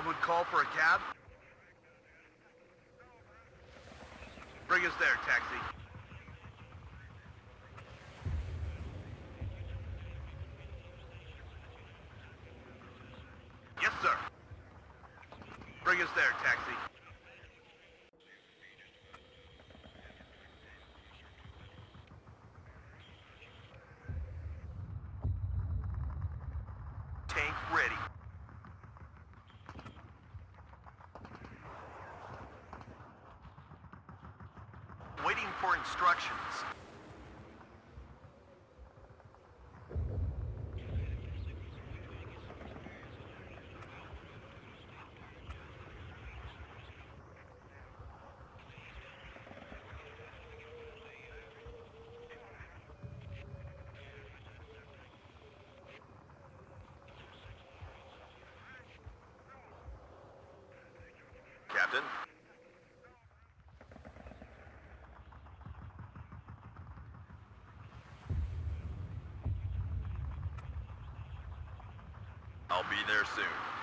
would call for a cab? Bring us there, taxi. Yes, sir. Bring us there, taxi. Tank ready. Waiting for instructions. Captain? I'll be there soon.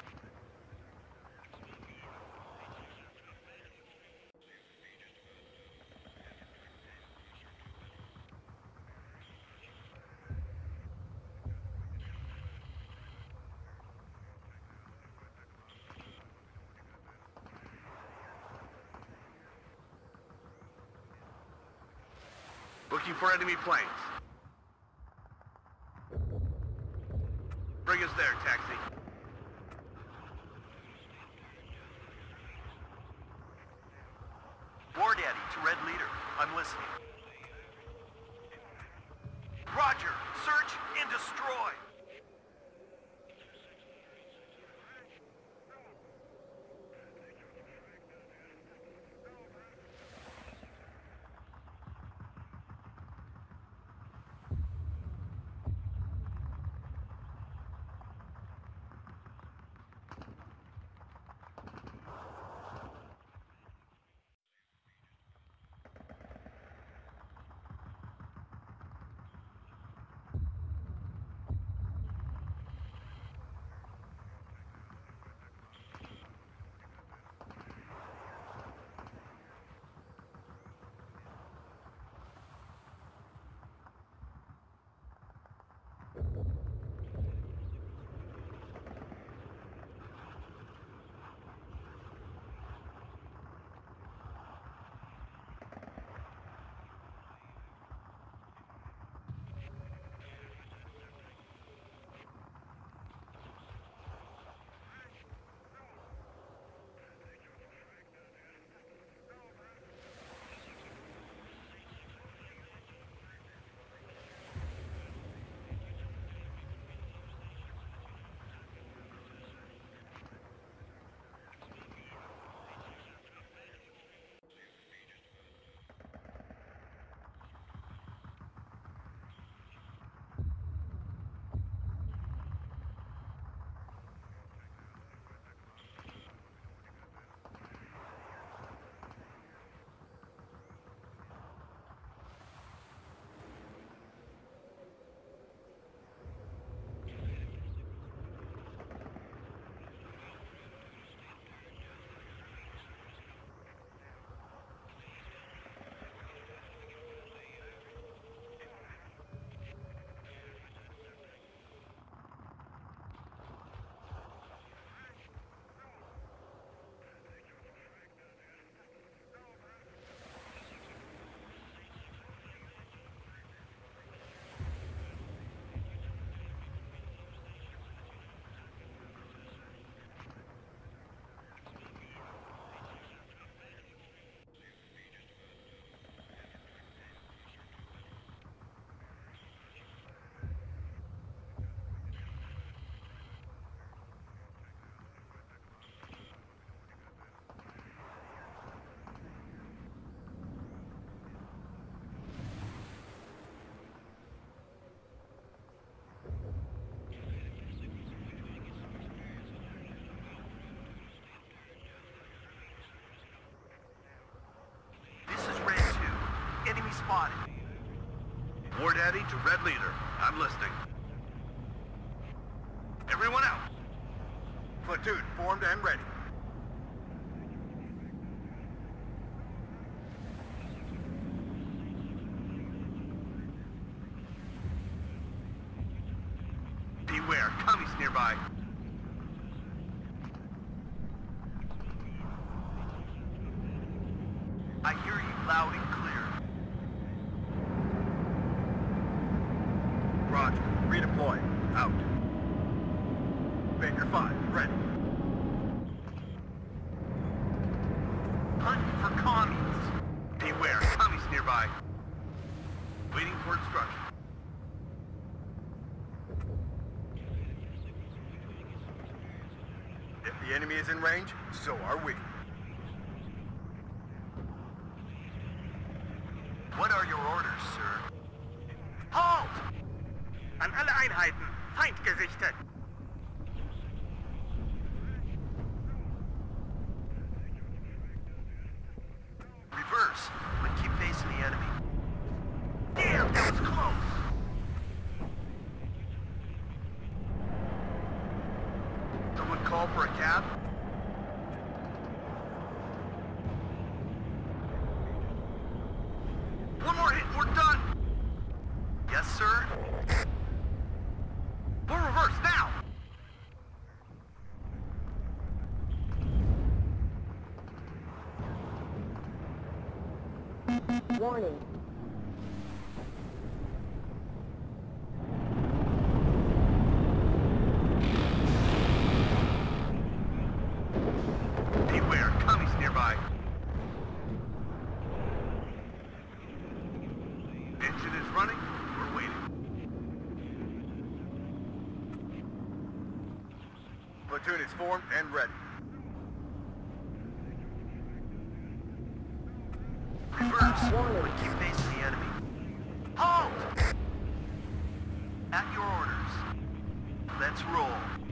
Looking for enemy planes. Bring us there, taxi. War Daddy to Red Leader. I'm listening. Roger. Search and destroy. spotted. War Daddy to Red Leader. I'm listening. Everyone out. Platoon formed and ready. Beware, commies nearby. I hear you loud and clear. Roger. Redeploy. Out. Baker 5, ready. Hunt for commies. Beware, commies nearby. Waiting for instruction. If the enemy is in range, so are we. What are your orders, sir? Halt! An alle Einheiten, Feind gesichtet! Reverse, but keep facing the enemy. Damn, that was close! Someone call for a cab? One more hit, and we're done! Yes, sir? We'll reverse now! Warning. Beware, commies nearby. Engine is running, we're waiting. Platoon is formed and ready. Reverse, Warning. but keep facing the enemy. Halt! At your orders. Let's roll.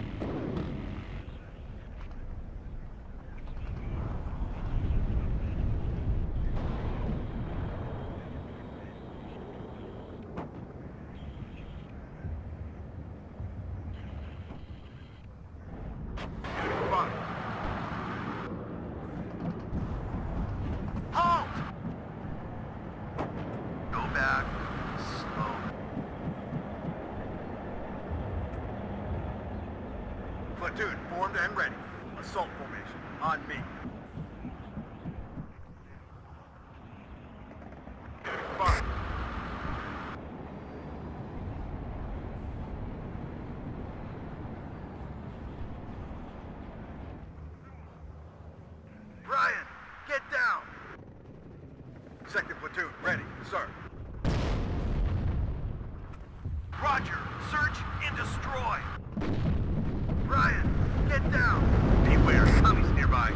Fine. Halt! Go back. Slow. Platoon formed and ready. Assault formation. On me. Fine. Ryan, get down! Second platoon, ready, sir. Roger, search and destroy! Ryan, get down! Beware, commies nearby.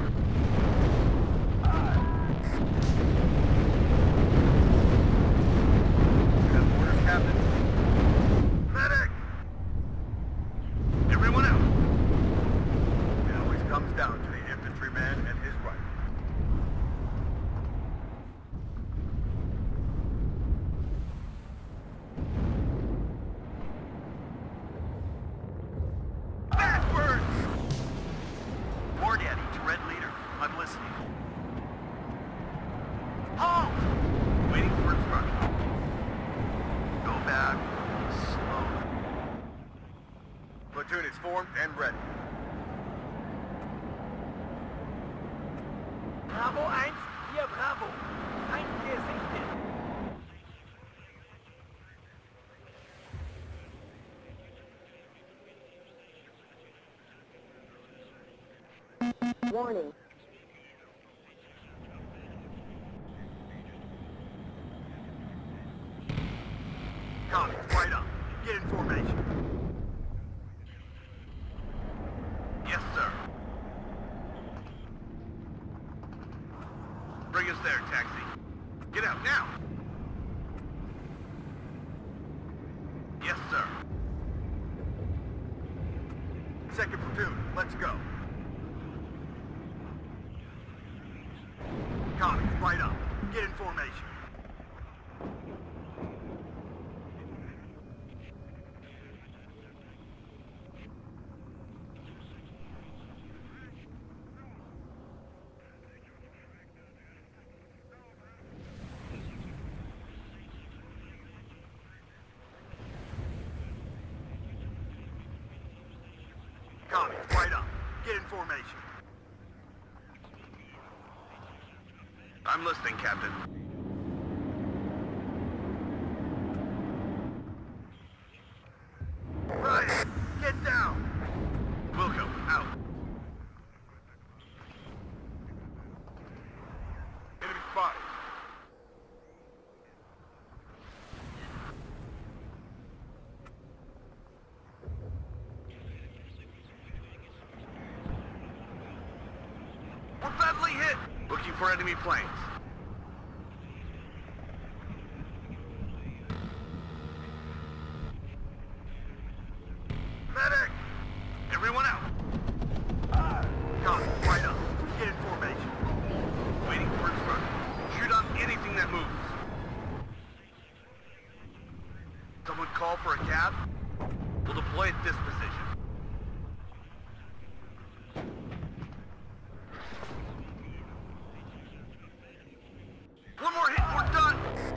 You have orders, Captain? Medic! Everyone out. It always comes down to the infantryman and his rifle. Backwards! War Daddy to Red Leader. I'm listening. Halt! Waiting for instruction. Go back. Slow. Platoon is formed and ready. Bravo 1, hier Bravo. Feind gesichtet. Warning. Commies, right up. Get in formation. Yes, sir. Bring us there, taxi. Get out now. Yes, sir. Second platoon, let's go. Commies, right up. Get in formation. Tommy, right up. Get in formation. I'm listening, Captain. Ryan, get down. Wilco, out. Enemy spotted. We're badly hit! Looking for enemy planes. Medic! Everyone out. Tommy, right up. Get in formation. Waiting for instructions. Shoot on anything that moves. Someone call for a cab? We'll deploy at this position. One more hit, we're done!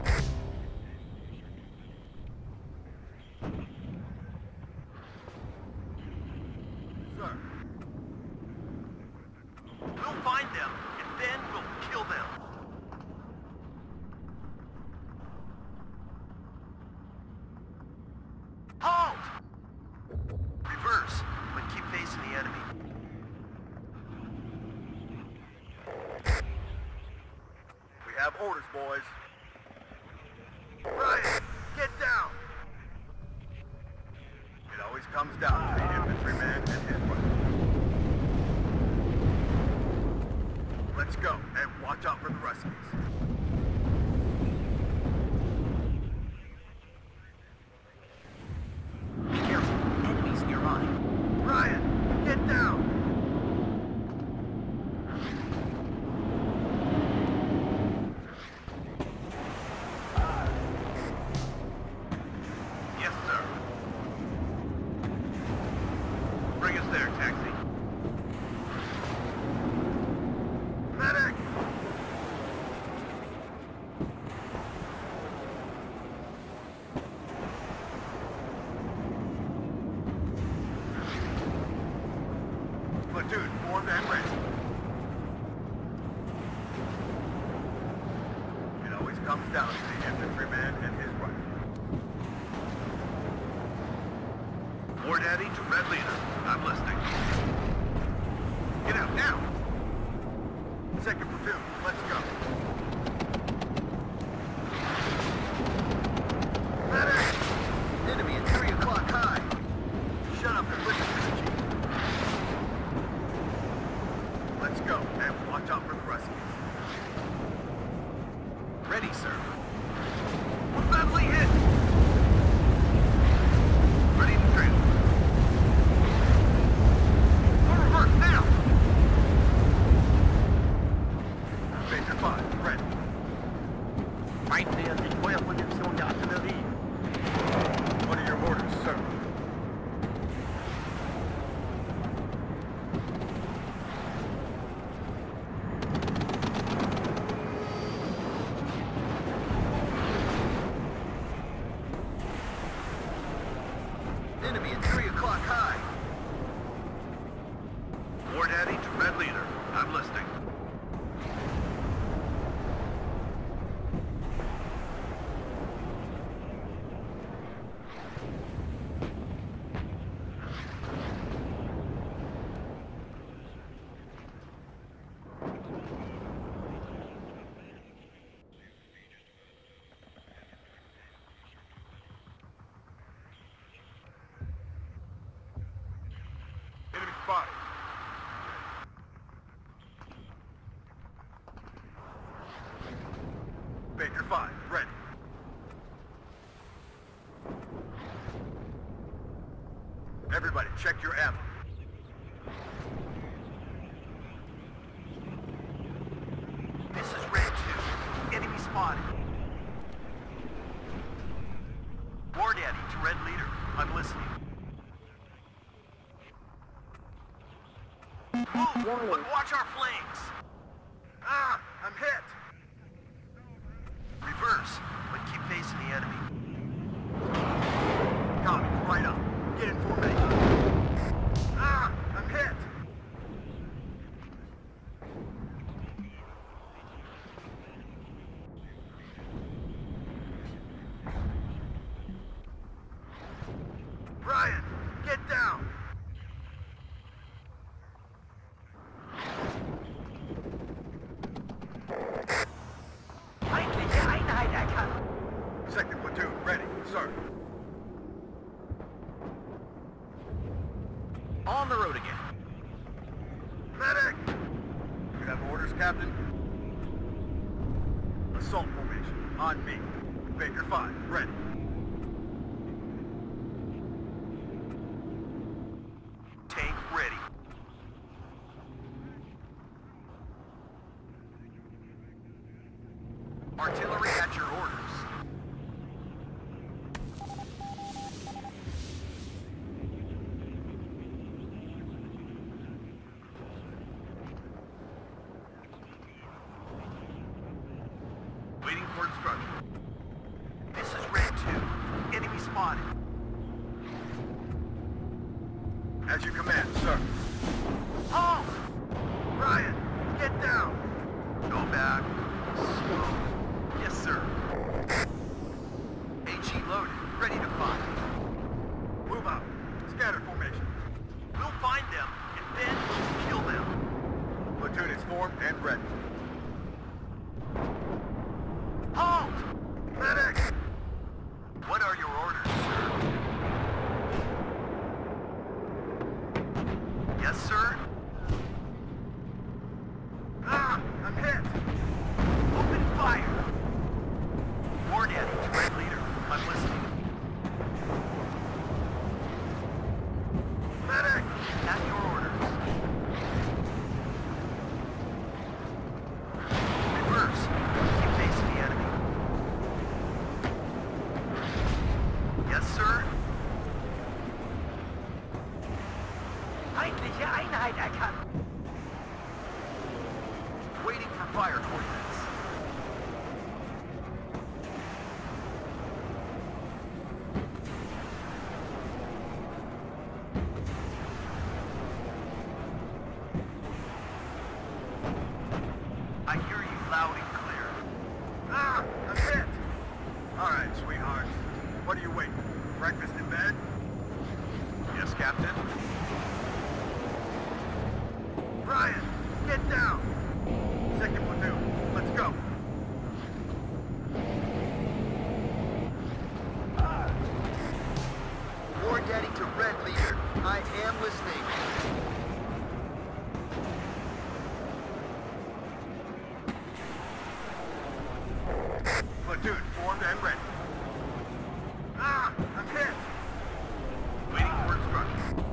Sir. We'll find them, and then we'll kill them. Halt! Reverse, but keep facing the enemy. We have orders, boys. Ryan, get down. It always comes down to the infantryman and his weapon. Let's go, and watch out for the Ruskies. Be careful. Enemies nearby. Ryan, get down. Yes, sir. Bring us there, taxi. Medic! Platoon, formed and ready. It always comes down to the infantryman and his rifle. War Daddy to Red Leader. I'm listening. Get out now! Second platoon, let's go. Medic! Enemy at 3 o'clock high. Shut up and listen to the chief. Let's go, and watch out for the Ruskies. Ready, sir. We're badly hit! Ready to transfer. Go reverse now! Major 5, ready. Feindliche Feuerposition der Artillerie. What are your orders, sir? Enemy at 3 o'clock high. War Daddy to Red Leader. I'm listening. Enemy spotted. Baker 5, ready. Everybody, check your ammo. This is Red 2. Enemy spotted. War Daddy to Red Leader. I'm listening. Move, but watch our flanks. Ah, I'm hit. Reverse, but keep facing the enemy. Tommy, right up. Get in formation. Ah, Captain. Assault formation, on me. Baker 5, ready. Tank ready. Artillery at your orders. Waiting for instruction. This is Red 2. Enemy spotted. As you command, sir. Halt! Ryan, get down. Go back. Slow. Yes, sir. HE loaded. Ready to fire. Move out. Scatter formation. We'll find them, and then we'll kill them. Platoon is formed and ready. Halt! Medic! What are your orders, sir? Yes, sir? Ah! I'm hit! Open fire! War Daddy to Red Leader. I'm listening. Medic! At your orders. Reverse. Keep facing the enemy. Yes, sir? Feindliche Einheit erkannt. Waiting for fire coordinates. I hear you loud and clear. Ah! I'm hit! Alright, sweetheart. What are you waiting for? Breakfast in bed? Yes, Captain. Ryan, get down! Second platoon, let's go. War Daddy to Red Leader. I am listening. Platoon formed and ready. Ah! I'm hit! Waiting for instructions.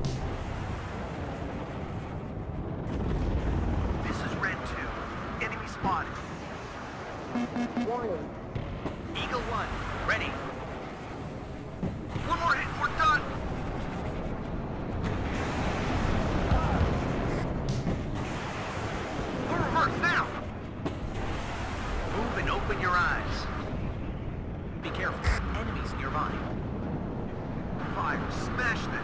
This is Red 2. Enemy spotted. Warning. Eagle 1, ready. One more hit, we're done! We'll reverse now! Move and open your eyes. Be careful, enemies nearby. Fire, smash them!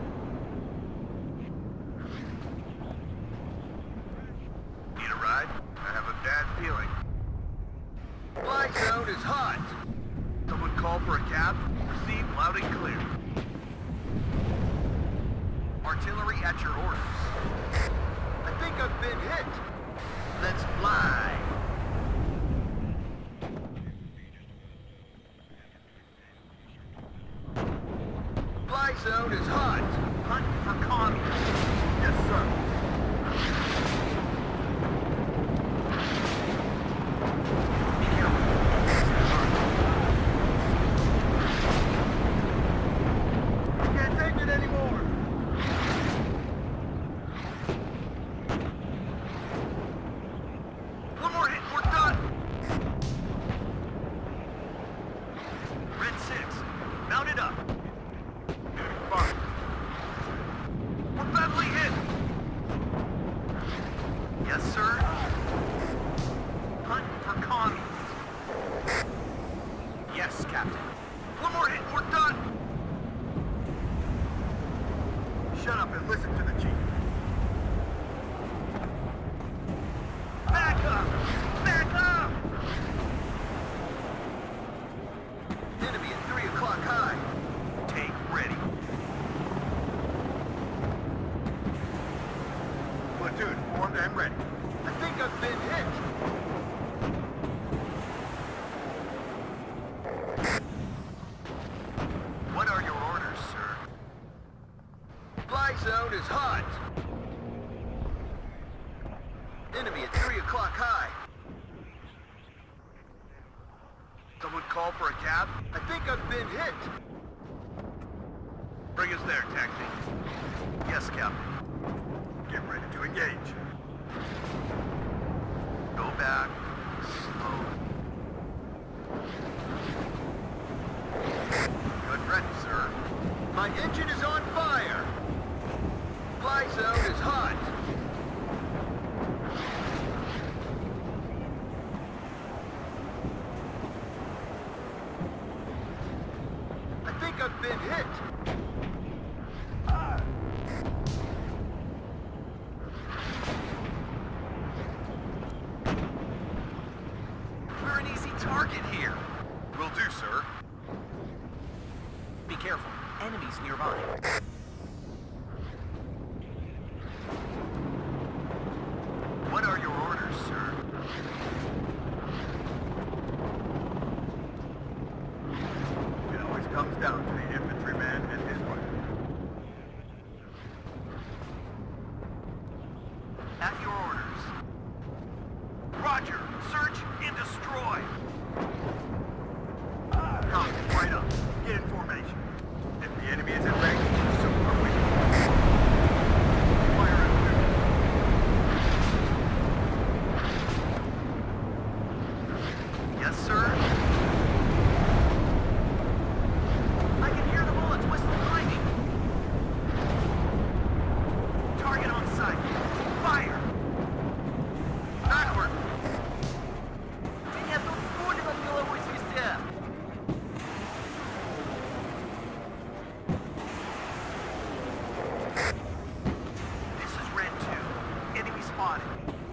Need a ride? I have a bad feeling. Fly zone is hot! Someone call for a cab? Receive loud and clear. Artillery at your orders. I think I've been hit. Let's fly. Fly zone is hot. Hunt for communists. Yes, sir. Be careful. I can't take it anymore. One more hit, we're done. Red 6, mount it up. Fire. We're badly hit. Yes, sir. Hunt for communists. Yes, Captain. One more hit, we're done. Shut up and listen to the chief. Back up! Back up! Enemy at 3 o'clock high. Tank ready. Platoon formed and ready. I think I've been hit. What are your orders, sir? Fly zone is hot. Cap. I think I've been hit. Bring us there, Taxi. Yes, Captain. Get ready to engage. Go back. Slow. Good ready, sir. My engine is on fire. Fly zone is hot. I think I've been hit. We're an easy target here. Will do, sir. Be careful. Enemies nearby. What are your orders, sir? It always comes down to the infantryman and his wife. At your orders. Roger. Search and destroy. Copy, right up. Get in formation. If the enemy is in range, so are we. Fire at will. Yes, sir. I can hear the bullets whistle behind me. Target on sight. Fire. Backward. Меня тут пули над головой свистят. This is Red 2. Enemy spotted.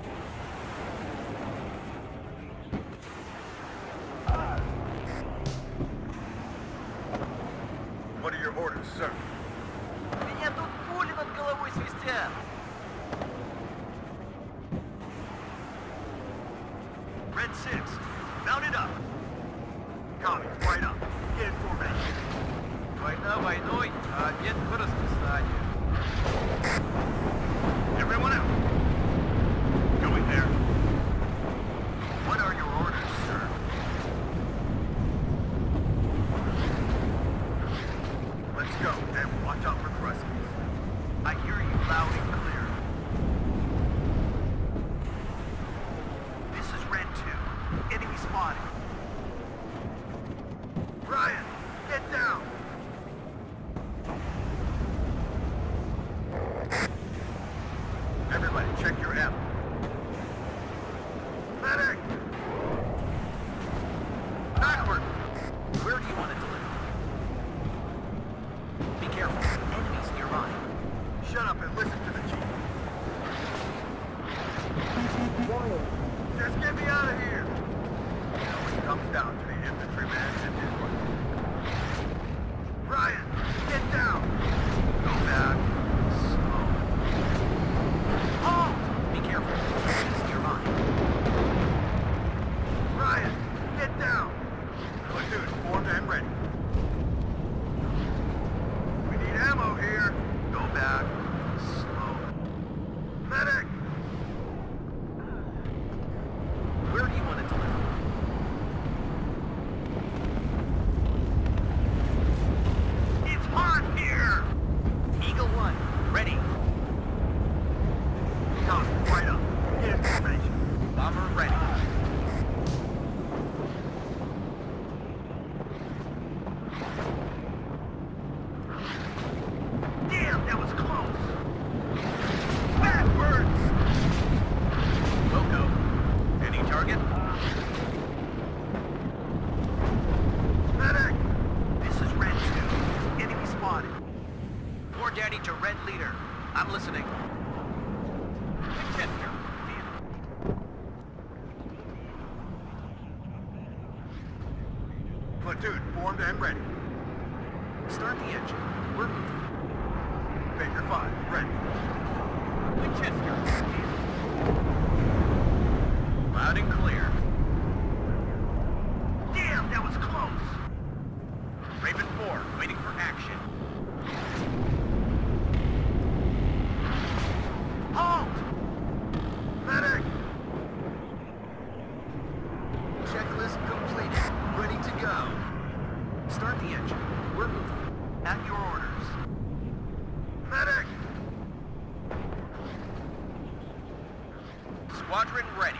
What are your orders, sir? Меня тут пули над головой свистят. Red 6. Mount it up. Copy, right up. Get in formation. Война войной, а обед по расписанию. Everyone out. Going there. What are your orders, sir? Let's go, and watch out for Kruskies. I hear you loud and clear. This is Red 2. Enemy spotted. Ryan, get down! Everybody, check your ammo. Medic! Backward! Where do you want to deliver? Be careful. Enemies nearby. Shut up and listen to the chief. Just get me out of here! It always comes down to the infantryman and his wife. Ryan, get down! Go back. Slow. Halt! Be careful. Enemies nearby. Ryan, get down! Platoon formed and ready. We need ammo here. Go back. Slow. Medic! Where do you want to deliver? It's hot here! Eagle 1, ready. Copy, right up. Get in formation. Bomber ready. Damn, that was close! Backwards! Loco. Any target? Medic! This is Red 2. Enemy spotted. War Daddy to Red Leader. I'm listening. Winchester. Platoon formed and ready. Start the engine. We're moving. Baker 5, ready. Winchester. Loud and clear. Damn, that was close! Raven 4, waiting for action. Halt! Medic! Checklist completed. Ready to go. Start the engine. We're moving. At your orders. Medic! Squadron ready.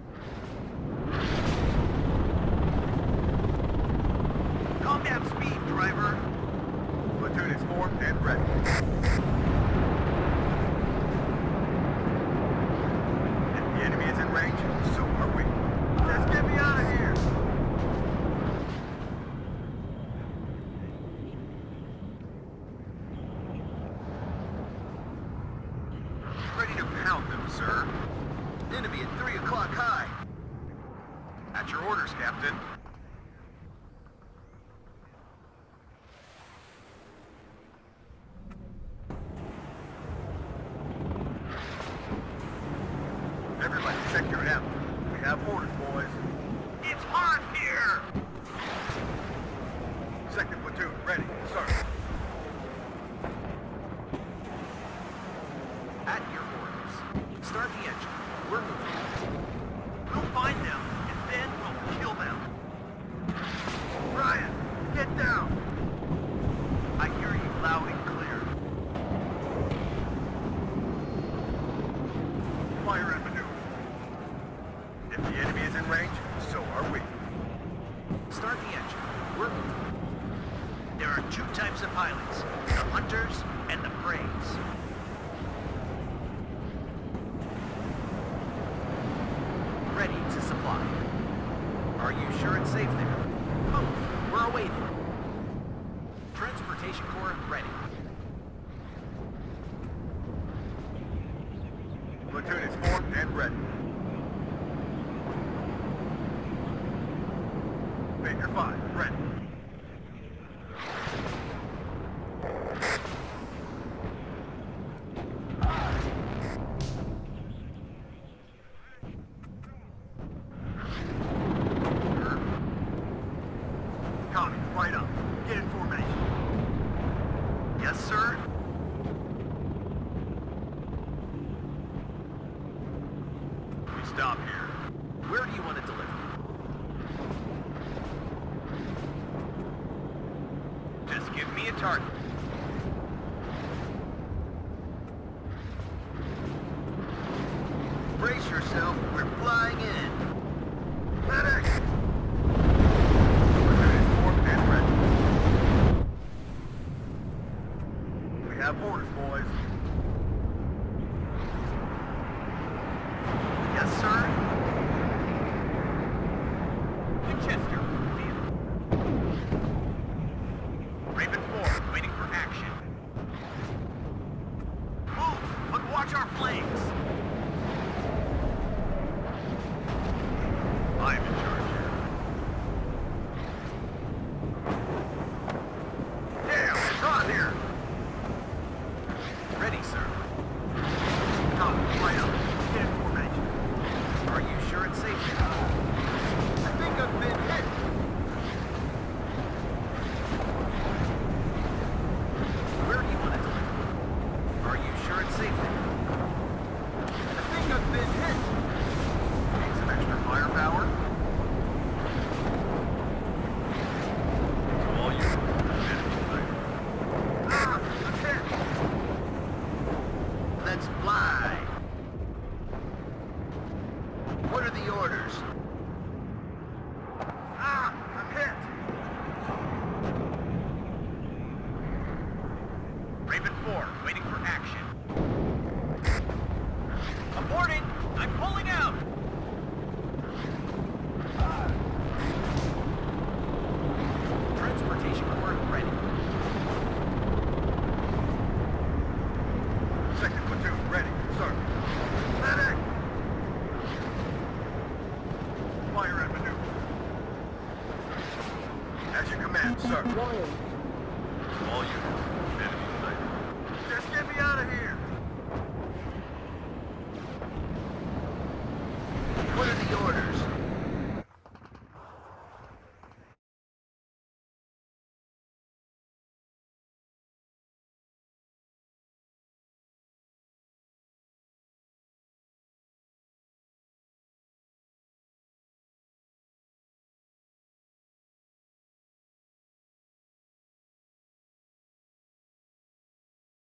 Calm down speed, driver. Platoon is formed and ready. If the enemy is in range, so are we. Let's get me out of here! Ready to pound them, sir. Enemy at 3 o'clock high. At your orders, Captain. Everybody check your ammo. We have orders, boys. It's hot here! Second platoon, ready, sir. At your orders. Start the engine. We're moving. We'll find them, and then we'll kill them. Ryan, get down! I hear you loud and clear. Fire and maneuver. If the enemy is in range, so are we. Start the engine. We're moving. There are two types of pilots, the hunters and the preys. Ready to supply. Are you sure it's safe there? Move. We're awaiting. Transportation Corps ready. Platoon is formed and ready. Baker 5, ready. Connie, right up. Get in formation. Yes, sir. We stop here. Where do you want to deliver? Just give me a target. Brace yourself. We're flying in. Medic! Platoon is formed and ready. We have orders, boys. Yes, sir. Winchester. Raven 4, waiting for action. Move, but watch our flanks. I am in charge here. Damn, it's hot here! Ready, sir. Come, right up. Get in formation. Are you sure it's safe here? I think I've been hit. Where do you want to deliver? Are you sure it's safe there? I think I've been hit. Need some extra firepower? To all you, enemy fighter. Ah, I'm hit. Let's fly. What are the orders? Ah, I'm hit. Raven 4, waiting for action. Aborting! I'm pulling out! Transportation Corps ready. Second platoon, ready, sir. Medic! Fire and maneuver. As you command, sir. Ryan, All units,